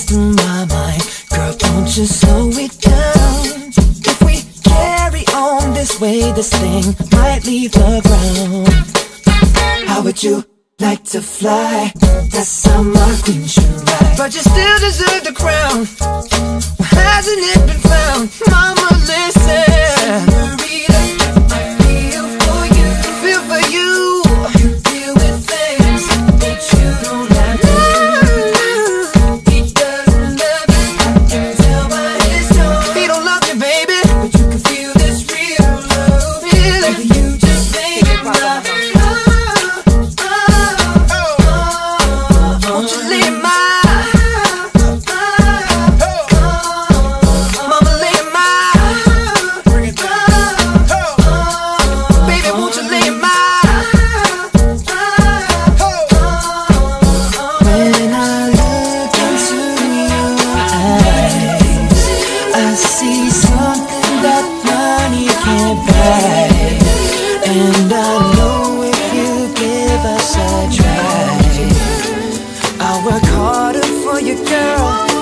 race through my mind. Girl, don't you slow it down. If we carry on this way, this thing might leave the ground. How would you like to fly? That's how my queen should ride. But you still deserve the crown. Well, hasn't it been found? Mama, listen. Senorita, I feel for you. Feel for you. You deal with things that you don't have to do. He doesn't love you, I can tell by his tone. He don't love you, baby, but you can feel this real love. Really, you just make it right. Won't you lay my mama, lay my bring it down. Baby, won't you lay my when I look into your eyes, I see something that money can't buy. And I know if you give us a try, I'll work harder for you, girl.